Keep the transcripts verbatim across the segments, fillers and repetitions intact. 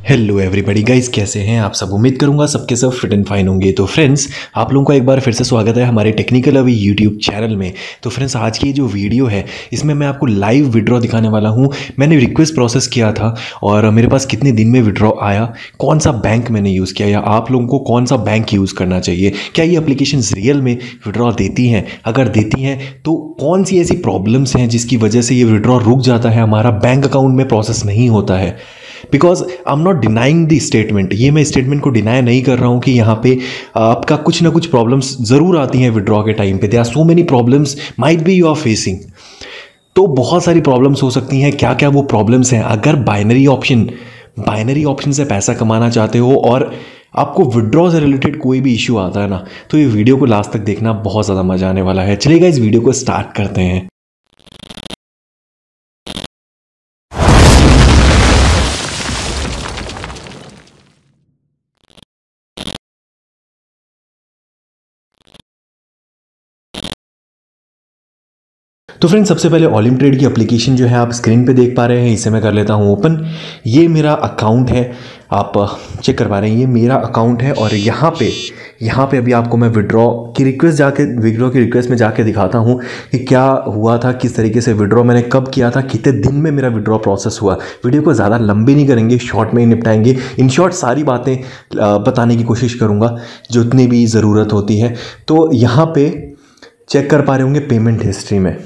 Hello everybody guys, कैसे हैं आप सब। उम्मीद करूंगा सबके सब फिट एंड फाइन होंगे। तो फ्रेंड्स, आप लोगों का एक बार फिर से स्वागत है हमारे टेक्निकल अभी यूट्यूब चैनल में। तो फ्रेंड्स, आज की जो वीडियो है इसमें मैं आपको लाइव विड्रॉ दिखाने वाला हूं। मैंने रिक्वेस्ट प्रोसेस किया था और मेरे पास कितने दिन में विड्रॉ आया, कौन सा बैंक मैंने यूज़ किया, या आप लोगों को कौन सा बैंक यूज़ करना चाहिए, क्या ये एप्लीकेशन रियल में विड्रॉ देती हैं, अगर देती हैं तो कौन सी ऐसी प्रॉब्लम्स हैं जिसकी वजह से ये विड्रॉ रुक जाता है, हमारा बैंक अकाउंट में प्रोसेस नहीं होता है। Because I am not denying the statement, ये मैं स्टेटमेंट को डिनाई नहीं कर रहा हूँ कि यहाँ पे आपका कुछ ना कुछ प्रॉब्लम्स ज़रूर आती हैं विड्रॉ के टाइम पे। There are so many problems might be you are facing. तो बहुत सारी प्रॉब्लम्स हो सकती हैं। क्या क्या वो प्रॉब्लम्स हैं? अगर बाइनरी ऑप्शन बाइनरी ऑप्शन से पैसा कमाना चाहते हो और आपको विड्रॉ से रिलेटेड कोई भी इश्यू आता है ना, तो ये वीडियो को लास्ट तक देखना, बहुत ज़्यादा मजा आने वाला है। चलिएगा इस वीडियो को स्टार्ट करते हैं। तो फ्रेंड्स, सबसे पहले ऑलिम ट्रेड की एप्लीकेशन जो है आप स्क्रीन पे देख पा रहे हैं, इसे मैं कर लेता हूँ ओपन। ये मेरा अकाउंट है, आप चेक कर पा रहे हैं, ये मेरा अकाउंट है। और यहाँ पे यहाँ पे अभी आपको मैं विड्रॉ की रिक्वेस्ट जाके विड्रॉ की रिक्वेस्ट में जाके दिखाता हूँ कि क्या हुआ था, किस तरीके से विड्रॉ मैंने कब किया था, कितने दिन में मेरा विड्रॉ प्रोसेस हुआ। वीडियो को ज़्यादा लंबी नहीं करेंगे, शॉर्ट में ही निपटाएंगे। इन शॉर्ट सारी बातें बताने की कोशिश करूँगा जो इतनी भी ज़रूरत होती है। तो यहाँ पे चेक कर पा रहे होंगे पेमेंट हिस्ट्री में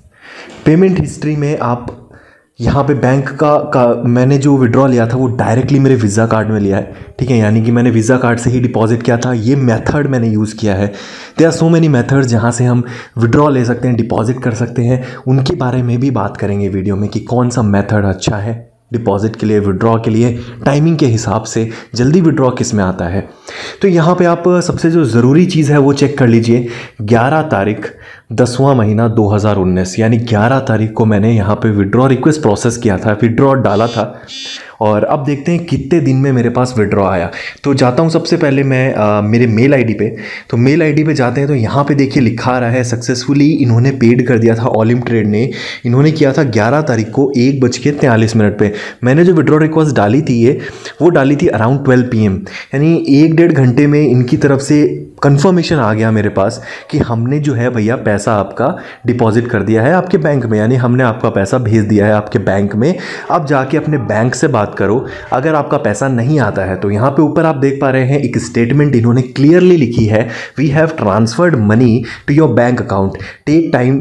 पेमेंट हिस्ट्री में आप यहाँ पे बैंक का का मैंने जो विड्रॉ लिया था वो डायरेक्टली मेरे वीज़ा कार्ड में लिया है, ठीक है। यानी कि मैंने वीज़ा कार्ड से ही डिपॉजिट किया था। ये मेथड मैंने यूज़ किया है। There are so many methods जहाँ से हम विड्रॉ ले सकते हैं, डिपॉजिट कर सकते हैं। उनके बारे में भी बात करेंगे वीडियो में कि कौन सा मेथड अच्छा है डिपॉजिट के लिए, विड्रॉ के लिए, टाइमिंग के हिसाब से जल्दी विड्रॉ किस में आता है। तो यहाँ पे आप सबसे जो ज़रूरी चीज़ है वो चेक कर लीजिए। ग्यारह तारीख दसवां महीना दो हज़ार उन्नीस, यानी ग्यारह तारीख को मैंने यहाँ पे विड्रॉ रिक्वेस्ट प्रोसेस किया था, विड्रॉ डाला था। और अब देखते हैं कितने दिन में मेरे पास विड्रॉ आया। तो जाता हूँ सबसे पहले मैं आ, मेरे मेल आईडी पे। तो मेल आईडी पे जाते हैं तो यहाँ पे देखिए लिखा आ रहा है सक्सेसफुली इन्होंने पेड कर दिया था। ऑलिम ट्रेड ने इन्होंने किया था ग्यारह तारीख को एक बज के तैंतालीस मिनट पे। मैंने जो विड्रॉ रिक्वेस्ट डाली थी ये वो डाली थी अराउंड ट्वेल्व पी एम, यानी एक डेढ़ घंटे में इनकी तरफ से कंफर्मेशन आ गया मेरे पास कि हमने जो है भैया पैसा आपका डिपॉजिट कर दिया है आपके बैंक में, यानी हमने आपका पैसा भेज दिया है आपके बैंक में। अब जाके अपने बैंक से बात करो अगर आपका पैसा नहीं आता है। तो यहाँ पे ऊपर आप देख पा रहे हैं एक स्टेटमेंट इन्होंने क्लियरली लिखी है, we have transferred money to your bank account, take time,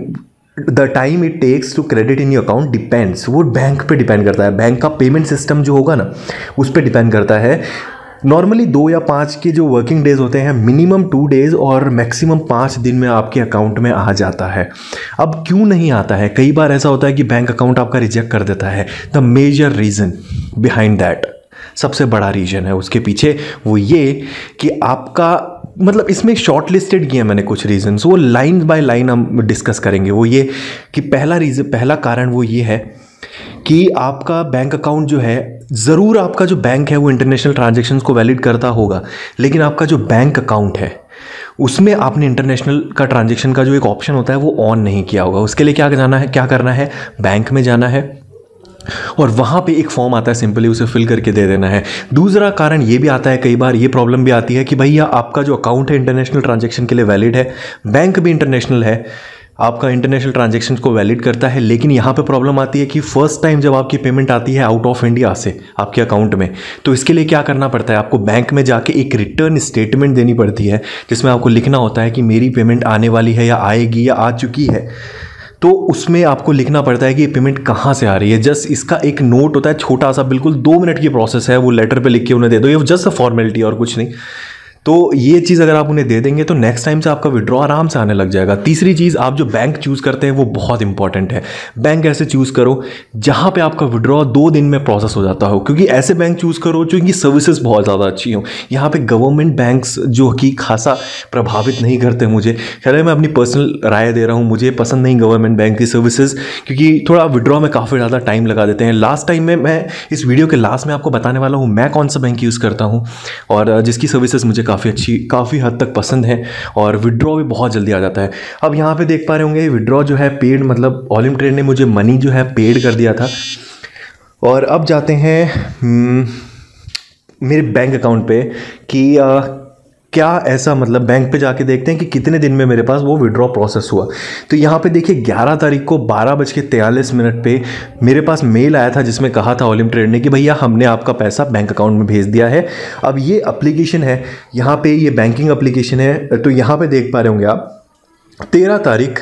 the time it takes to credit in your account depends. वो बैंक पे डिपेंड करता है, बैंक का पेमेंट सिस्टम जो होगा ना उस पर डिपेंड करता है। नॉर्मली दो या पाँच के जो वर्किंग डेज होते हैं, मिनिमम टू डेज़ और मैक्सिमम पाँच दिन में आपके अकाउंट में आ जाता है। अब क्यों नहीं आता है? कई बार ऐसा होता है कि बैंक अकाउंट आपका रिजेक्ट कर देता है। The major reason behind that, सबसे बड़ा रीज़न है उसके पीछे वो ये कि आपका मतलब इसमें शॉर्ट लिस्टेड किया मैंने कुछ रीजंस, वो लाइन बाय लाइन हम डिस्कस करेंगे। वो ये कि पहला रीज़न पहला कारण वो ये है कि आपका बैंक अकाउंट जो है, ज़रूर आपका जो बैंक है वो इंटरनेशनल ट्रांजैक्शंस को वैलिड करता होगा, लेकिन आपका जो बैंक अकाउंट है उसमें आपने इंटरनेशनल का ट्रांजैक्शन का जो एक ऑप्शन होता है वो ऑन नहीं किया होगा। उसके लिए क्या जाना है क्या करना है बैंक में जाना है और वहाँ पे एक फॉर्म आता है, सिंपली उसे फिल करके दे देना है। दूसरा कारण ये भी आता है, कई बार ये प्रॉब्लम भी आती है कि भैया आपका जो अकाउंट है इंटरनेशनल ट्रांजैक्शन के लिए वैलिड है, बैंक भी इंटरनेशनल है, आपका इंटरनेशनल ट्रांजैक्शन को वैलिड करता है, लेकिन यहाँ पे प्रॉब्लम आती है कि फर्स्ट टाइम जब आपकी पेमेंट आती है आउट ऑफ इंडिया से आपके अकाउंट में, तो इसके लिए क्या करना पड़ता है, आपको बैंक में जाके एक रिटर्न स्टेटमेंट देनी पड़ती है जिसमें आपको लिखना होता है कि मेरी पेमेंट आने वाली है या आएगी या आ चुकी है। तो उसमें आपको लिखना पड़ता है कि ये पेमेंट कहाँ से आ रही है। जस्ट इसका एक नोट होता है छोटा सा, बिल्कुल दो मिनट की प्रोसेस है, वो लेटर पे लिख के उन्हें दे दो, ये जस्ट अ फॉर्मेलिटी और कुछ नहीं। तो ये चीज़ अगर आप उन्हें दे देंगे तो नेक्स्ट टाइम से आपका विड्रॉ आराम से आने लग जाएगा। तीसरी चीज़, आप जो बैंक चूज़ करते हैं वो बहुत इंपॉर्टेंट है। बैंक ऐसे चूज़ करो जहाँ पे आपका विड्रॉ दो दिन में प्रोसेस हो जाता हो, क्योंकि ऐसे बैंक चूज़ करो जो इनकी सर्विसेज बहुत ज़्यादा अच्छी हो। यहाँ पे गवर्नमेंट बैंक्स जो कि खासा प्रभावित नहीं करते मुझे, खैर मैं अपनी पर्सनल राय दे रहा हूँ, मुझे पसंद नहीं गवर्नमेंट बैंक की सर्विसेज, क्योंकि थोड़ा विड्रॉ में काफ़ी ज़्यादा टाइम लगा देते हैं। लास्ट टाइम में मैं इस वीडियो के लास्ट में आपको बताने वाला हूँ मैं कौन सा बैंक यूज़ करता हूँ और जिसकी सर्विसेज मुझे काफ़ी अच्छी काफ़ी हद तक पसंद है और विड्रॉ भी बहुत जल्दी आ जाता है। अब यहाँ पे देख पा रहे होंगे विड्रॉ जो है पेड, मतलब ऑलिम ट्रेड ने मुझे मनी जो है पेड कर दिया था। और अब जाते हैं मेरे बैंक अकाउंट पे कि आ, क्या ऐसा मतलब बैंक पे जाके देखते हैं कि कितने दिन में मेरे पास वो विड्रॉ प्रोसेस हुआ। तो यहाँ पे देखिए ग्यारह तारीख को बारह बज के तैंतालीस मिनट पे मेरे पास मेल आया था जिसमें कहा था ऑलिम ट्रेड ने कि भैया हमने आपका पैसा बैंक अकाउंट में भेज दिया है। अब ये एप्लीकेशन है, यहाँ पे ये बैंकिंग एप्लीकेशन है, तो यहाँ पे देख पा रहे होंगे आप तेरह तारीख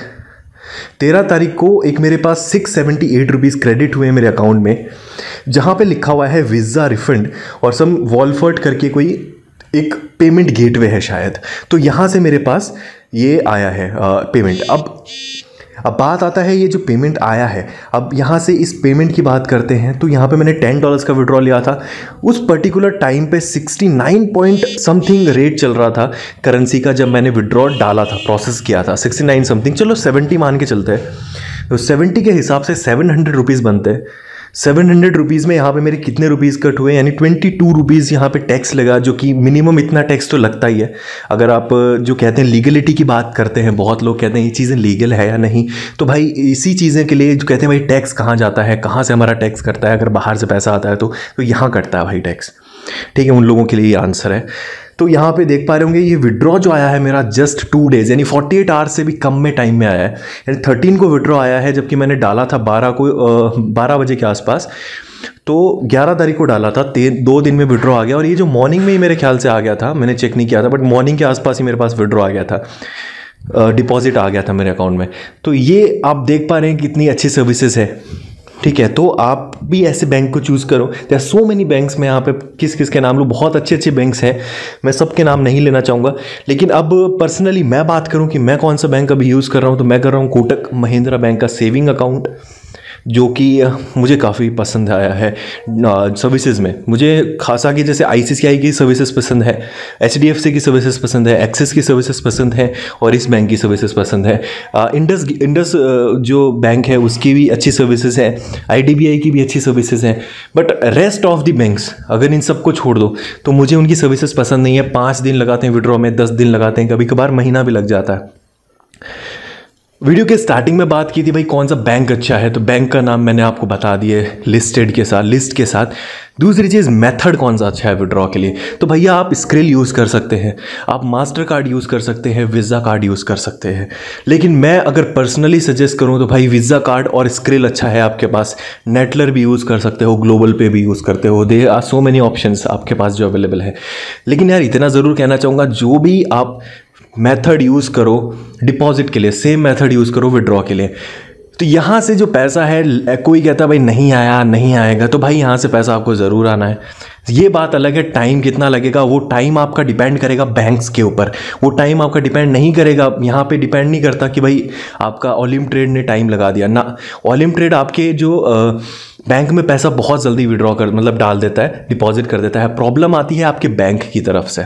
तेरह तारीख को एक मेरे पास six seventy eight rupees credit हुए मेरे अकाउंट में, जहाँ पे लिखा हुआ है वीज़ा रिफंड और सम वॉलफर्ट करके कोई एक पेमेंट गेटवे है शायद। तो यहाँ से मेरे पास ये आया है आ, पेमेंट। अब अब बात आता है ये जो पेमेंट आया है, अब यहाँ से इस पेमेंट की बात करते हैं। तो यहाँ पे मैंने टेन डॉलर्स का विड्रॉ लिया था, उस पर्टिकुलर टाइम पे sixty nine point something rate चल रहा था करेंसी का जब मैंने विड्रॉ डाला था, प्रोसेस किया था सिक्सटी नाइन समथिंग, चलो सेवेंटी मान के चलते हैं। तो सेवेंटी के हिसाब से सेवन हंड्रेड रुपीज़ बनते हैं। सेवन हंड्रेड रुपीज़ में यहाँ पे मेरे कितने रुपीज़ कट हुए, यानी ट्वेंटी टू रुपीज़ यहाँ पे टैक्स लगा, जो कि मिनिमम इतना टैक्स तो लगता ही है। अगर आप जो कहते हैं लीगलिटी की बात करते हैं, बहुत लोग कहते हैं ये चीज़ें लीगल है या नहीं, तो भाई इसी चीज़ें के लिए जो कहते हैं भाई टैक्स कहाँ जाता है, कहाँ से हमारा टैक्स करता है, अगर बाहर से पैसा आता है तो तो यहाँ कटता है भाई टैक्स। ठीक है, उन लोगों के लिए ये आंसर है। तो यहाँ पे देख पा रहे होंगे ये विड्रॉ जो आया है मेरा जस्ट टू डेज यानी फोर्टी एट आवर्स से भी कम में टाइम में आया है, यानी थर्टीन को विड्रॉ आया है, जबकि मैंने डाला था बारह को बारह बजे के आसपास। तो ग्यारह तारीख को डाला था, दो दिन में विड्रॉ आ गया। और ये जो मॉर्निंग में ही मेरे ख्याल से आ गया था, मैंने चेक नहीं किया था, बट मॉर्निंग के आसपास ही मेरे पास विड्रॉ आ गया था, डिपॉजिट आ गया था मेरे अकाउंट में। तो ये आप देख पा रहे हैं कितनी अच्छी सर्विसेज है। ठीक है, तो आप भी ऐसे बैंक को चूज़ करो। There are so many banks, में यहाँ पे किस किस के नाम लूँ, बहुत अच्छे अच्छे बैंक्स हैं, मैं सबके नाम नहीं लेना चाहूँगा। लेकिन अब पर्सनली मैं बात करूँ कि मैं कौन सा बैंक अभी यूज़ कर रहा हूँ, तो मैं कर रहा हूँ कोटक महिंद्रा बैंक का सेविंग अकाउंट, जो कि मुझे काफ़ी पसंद आया है सर्विसेज में। मुझे खासा कि जैसे आईसीआईसीआई की सर्विसेज पसंद है, एचडीएफसी की सर्विसेज पसंद है, एक्सिस की सर्विसेज पसंद है, और इस बैंक की सर्विसेज पसंद है। इंडस इंडस जो बैंक है उसकी भी अच्छी सर्विसेज है, आईडीबीआई की भी अच्छी सर्विसेज हैं। But rest of the banks अगर इन सबको छोड़ दो तो मुझे उनकी सर्विसेज पसंद नहीं है। पाँच दिन लगाते हैं विड्रॉ में, दस दिन लगाते हैं, कभी कभार महीना भी लग जाता है। वीडियो के स्टार्टिंग में बात की थी भाई कौन सा बैंक अच्छा है, तो बैंक का नाम मैंने आपको बता दिए लिस्टेड के साथ, लिस्ट के साथ। दूसरी चीज़ मेथड कौन सा अच्छा है विड्रॉ के लिए, तो भैया आप स्क्रिल यूज़ कर सकते हैं, आप मास्टर कार्ड यूज़ कर सकते हैं, वीज़ा कार्ड यूज़ कर सकते हैं। लेकिन मैं अगर पर्सनली सजेस्ट करूं तो भाई वीज़ा कार्ड और स्क्रिल अच्छा है आपके पास। नेटलर भी यूज़ कर सकते हो, ग्लोबल पे भी यूज़ करते हो, they are so many options आपके पास जो अवेलेबल है। लेकिन यार इतना ज़रूर कहना चाहूँगा, जो भी आप मेथड यूज़ करो डिपॉजिट के लिए, सेम मेथड यूज़ करो विड्रॉ के लिए। तो यहाँ से जो पैसा है, कोई कहता है भाई नहीं आया नहीं आएगा, तो भाई यहाँ से पैसा आपको ज़रूर आना है। ये बात अलग है, टाइम कितना लगेगा वो टाइम आपका डिपेंड करेगा बैंक्स के ऊपर, वो टाइम आपका डिपेंड नहीं करेगा, यहाँ पे डिपेंड नहीं करता कि भाई आपका ऑलिम ट्रेड ने टाइम लगा दिया ना। ऑलिम ट्रेड आपके जो बैंक में पैसा बहुत जल्दी विड्रॉ कर मतलब डाल देता है, डिपॉजिट कर देता है। प्रॉब्लम आती है आपके बैंक की तरफ से।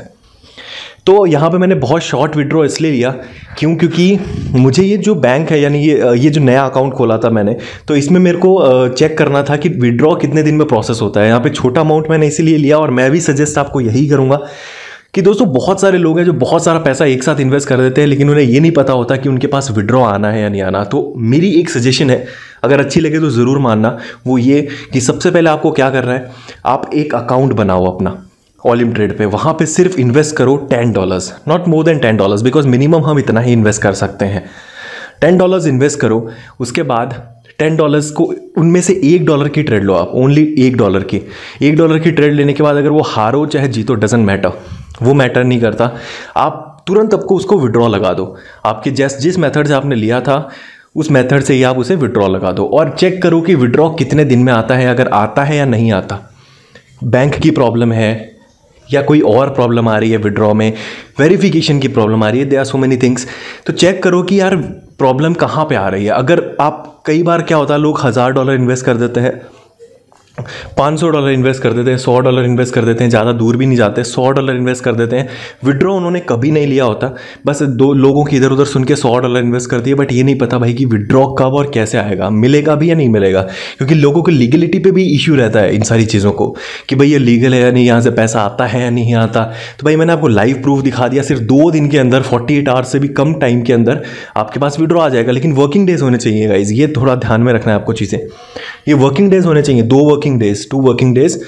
तो यहाँ पे मैंने बहुत शॉर्ट विड्रॉ इसलिए लिया क्यों, क्योंकि मुझे ये जो बैंक है यानी ये ये जो नया अकाउंट खोला था मैंने, तो इसमें मेरे को चेक करना था कि विड्रॉ कितने दिन में प्रोसेस होता है। यहाँ पे छोटा अमाउंट मैंने इसीलिए लिया, और मैं भी सजेस्ट आपको यही करूँगा कि दोस्तों बहुत सारे लोग हैं जो बहुत सारा पैसा एक साथ इन्वेस्ट कर देते हैं, लेकिन उन्हें ये नहीं पता होता कि उनके पास विड्रॉ आना है या नहीं आना। तो मेरी एक सजेशन है, अगर अच्छी लगे तो ज़रूर मानना, वो ये कि सबसे पहले आपको क्या करना है, आप एक अकाउंट बनाओ अपना ऑलिम ट्रेड पे, वहाँ पे सिर्फ इन्वेस्ट करो ten dollars, not more than ten dollars, because minimum हम इतना ही इन्वेस्ट कर सकते हैं। टेन डॉलर्स इन्वेस्ट करो, उसके बाद टेन डॉलर्स को उनमें से एक डॉलर की ट्रेड लो आप, ओनली एक डॉलर की। एक डॉलर की ट्रेड लेने के बाद अगर वो हारो चाहे जीतो, डजेंट मैटर, वो मैटर नहीं करता, आप तुरंत आपको उसको विड्रॉ लगा दो। आपके जैस जिस मेथड से आपने लिया था उस मेथड से ही आप उसे विड्रॉ लगा दो, और चेक करो कि विड्रॉ कितने दिन में आता है, अगर आता है या नहीं आता, बैंक की प्रॉब्लम है या कोई और प्रॉब्लम आ रही है विड्रॉ में, वेरिफिकेशन की प्रॉब्लम आ रही है, they are so many things. तो चेक करो कि यार प्रॉब्लम कहाँ पे आ रही है। अगर आप, कई बार क्या होता है लोग हज़ार डॉलर इन्वेस्ट कर देते हैं, पाँच सौ डॉलर इन्वेस्ट कर देते हैं, सौ डॉलर इन्वेस्ट कर देते हैं, ज़्यादा दूर भी नहीं जाते, सौ डॉलर इन्वेस्ट कर देते हैं, विड्रॉ उन्होंने कभी नहीं लिया होता, बस दो लोगों की इधर उधर सुन के सौ डॉलर इन्वेस्ट कर दिए, बट ये नहीं पता भाई कि विड्रॉ कब और कैसे आएगा, मिलेगा भी या नहीं मिलेगा। क्योंकि लोगों को लीगलिटी पे भी इशू रहता है इन सारी चीज़ों को, कि भाई ये लीगल है या नहीं, यहाँ से पैसा आता है या नहीं आता। तो भाई मैंने आपको लाइव प्रूफ दिखा दिया, सिर्फ दो दिन के अंदर, फोर्टी एट आवर्स से भी कम टाइम के अंदर आपके पास विड्रॉ आ जाएगा। लेकिन वर्किंग डेज होने चाहिए गाइज, ये थोड़ा ध्यान में रखना है आपको चीज़ें, ये वर्किंग डेज होने चाहिए, दो working days, two working days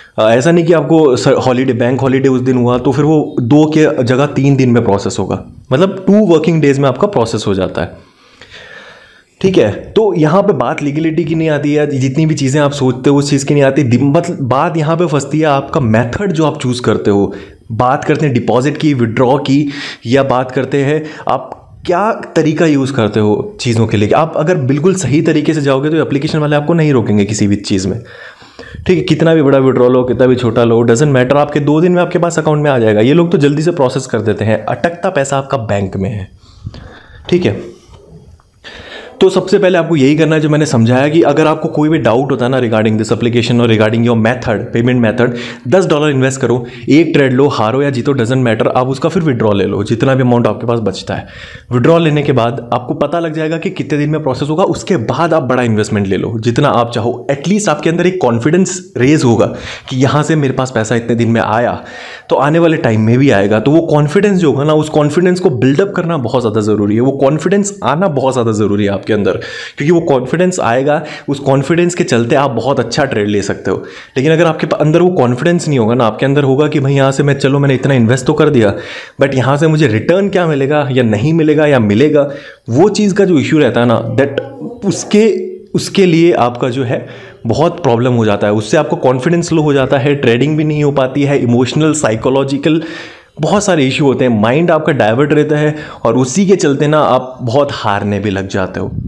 ऐसा नहीं कि आपको हॉलीडे बैंक हॉलीडे उस दिन हुआ तो फिर वो दो के जगह तीन दिन में प्रोसेस होगा, मतलब टू वर्किंग डेज में आपका प्रोसेस हो जाता है। ठीक है, तो यहाँ पे बात लीगलिटी की नहीं आती है, जितनी भी चीज़ें आप सोचते हो उस चीज़ की नहीं आती। मतलब बात यहाँ पे फंसती है आपका मेथड जो आप चूज़ करते हो। बात करते हैं डिपॉजिट की, विड्रॉ की, या बात करते हैं आप क्या तरीका यूज़ करते हो चीज़ों के लिए। आप अगर बिल्कुल सही तरीके से जाओगे तो एप्लीकेशन वाले आपको नहीं रोकेंगे किसी भी चीज़ में। ठीक है, कितना भी बड़ा विड्रॉल हो, कितना भी छोटा लो, डजेंट मैटर, आपके दो दिन में आपके पास अकाउंट में आ जाएगा। ये लोग तो जल्दी से प्रोसेस कर देते हैं, अटकता पैसा आपका बैंक में है। ठीक है, तो सबसे पहले आपको यही करना है जो मैंने समझाया कि अगर आपको कोई भी डाउट होता है ना रिगार्डिंग दिस एप्लीकेशन और regarding your method, payment method, दस डॉलर इन्वेस्ट करो, एक ट्रेड लो, हारो या जीतो डजेंट मैटर, आप उसका फिर विड्रॉ ले लो जितना भी अमाउंट आपके पास बचता है। विड्रॉ लेने के बाद आपको पता लग जाएगा कि कितने दिन में प्रोसेस होगा, उसके बाद आप बड़ा इन्वेस्टमेंट ले लो जितना आप चाहो। एटलीस्ट आपके अंदर एक कॉन्फिडेंस रेज होगा कि यहाँ से मेरे पास पैसा इतने दिन में आया तो आने वाले टाइम में भी आएगा। तो वो कॉन्फिडेंस जो होगा ना, उस कॉन्फिडेंस को बिल्डअप करना बहुत ज़्यादा ज़रूरी है, वो कॉन्फिडेंस आना बहुत ज़्यादा ज़रूरी है आपके अंदर, क्योंकि वो कॉन्फिडेंस आएगा, उस कॉन्फिडेंस के चलते आप बहुत अच्छा ट्रेड ले सकते हो। लेकिन अगर आपके अंदर वो कॉन्फिडेंस नहीं होगा ना, आपके अंदर होगा कि भाई यहाँ से मैं, चलो मैंने इतना इन्वेस्ट तो कर दिया बट यहाँ से मुझे रिटर्न क्या मिलेगा या नहीं मिलेगा या मिलेगा, वो चीज़ का जो इश्यू रहता है ना, दैट उसके उसके लिए आपका जो है बहुत प्रॉब्लम हो जाता है। उससे आपको कॉन्फिडेंस लो हो जाता है, ट्रेडिंग भी नहीं हो पाती है, इमोशनल, साइकोलॉजिकल बहुत सारे इश्यू होते हैं, माइंड आपका डाइवर्ट रहता है और उसी के चलते ना आप बहुत हारने भी लग जाते हो।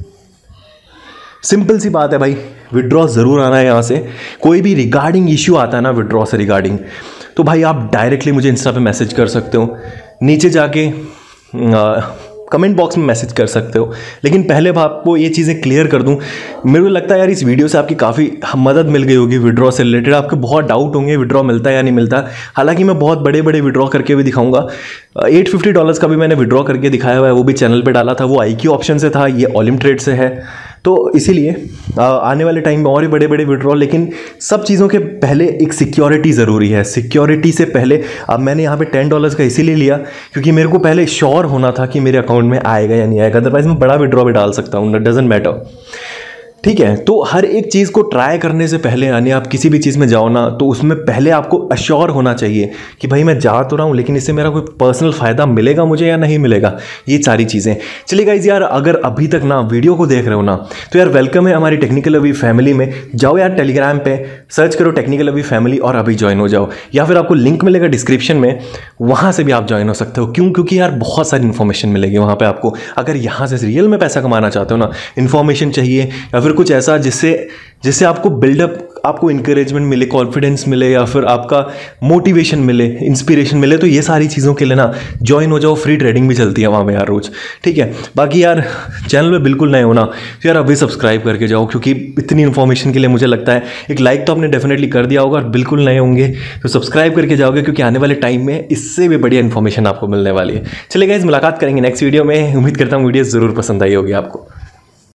सिंपल सी बात है भाई, विड्रॉ ज़रूर आना है यहाँ से। कोई भी रिगार्डिंग इश्यू आता है ना विड्रॉ से रिगार्डिंग, तो भाई आप डायरेक्टली मुझे इंस्टा पे मैसेज कर सकते हो, नीचे जाके कमेंट बॉक्स में मैसेज कर सकते हो। लेकिन पहले आपको ये चीज़ें क्लियर कर दूं, मेरे को लगता है यार इस वीडियो से आपकी काफ़ी मदद मिल गई होगी विड्रॉ से रिलेटेड। आपके बहुत डाउट होंगे विड्रॉ मिलता है या नहीं मिलता। हालांकि मैं बहुत बड़े बड़े विड्रॉ करके भी दिखाऊंगा। एट फिफ्टी डॉलर्स का भी मैंने विड्रॉ करके दिखाया हुआ है, वो भी चैनल पर डाला था, वो आई क्यू ऑप्शन से था, ये ऑलिम ट्रेड से है। तो इसीलिए आने वाले टाइम में और ही बड़े बड़े विड्रॉ, लेकिन सब चीज़ों के पहले एक सिक्योरिटी ज़रूरी है। सिक्योरिटी से पहले अब मैंने यहाँ पे टेन डॉलर्स का इसीलिए लिया क्योंकि मेरे को पहले श्योर होना था कि मेरे अकाउंट में आएगा या नहीं आएगा, अदरवाइज मैं बड़ा विड्रॉ भी डाल सकता हूँ, डजेंट मैटर। ठीक है, तो हर एक चीज़ को ट्राई करने से पहले, यानी आप किसी भी चीज़ में जाओ ना, तो उसमें पहले आपको अश्योर होना चाहिए कि भाई मैं जा तो रहा हूँ लेकिन इससे मेरा कोई पर्सनल फ़ायदा मिलेगा मुझे या नहीं मिलेगा, ये सारी चीज़ें। चलिए गाइस यार, अगर अभी तक ना वीडियो को देख रहे हो ना, तो यार वेलकम है हमारी टेक्निकल अभी फैमिली में। जाओ यार टेलीग्राम पे सर्च करो टेक्निकल अभी फैमिली और अभी ज्वाइन हो जाओ, या फिर आपको लिंक मिलेगा डिस्क्रिप्शन में, वहाँ से भी आप ज्वाइन हो सकते हो। क्यों? क्योंकि यार बहुत सारी इन्फॉर्मेशन मिलेगी वहाँ पर आपको। अगर यहाँ से रियल में पैसा कमाना चाहते हो ना, इन्फॉर्मेशन चाहिए या फिर कुछ ऐसा जिससे जिससे आपको बिल्डअप, आपको इंकरेजमेंट मिले, कॉन्फिडेंस मिले, या फिर आपका मोटिवेशन मिले, इंस्पिरेशन मिले, तो ये सारी चीज़ों के लिए ना ज्वाइन हो जाओ। फ्री ट्रेडिंग भी चलती है वहाँ पे यार रोज़। ठीक है, बाकी यार चैनल में बिल्कुल नए हो ना, तो यार अभी सब्सक्राइब करके जाओ, क्योंकि इतनी इन्फॉर्मेशन के लिए मुझे लगता है एक लाइक तो आपने डेफिनेटली कर दिया होगा, और बिल्कुल नए होंगे तो सब्सक्राइब करके जाओगे, क्योंकि आने वाले टाइम में इससे भी बढ़िया इन्फॉर्मेशन आपको मिलने वाली है। चलिए गाइस, मुलाकात करेंगे नेक्स्ट वीडियो में। उम्मीद करता हूँ वीडियो ज़रूर पसंद आई होगी आपको।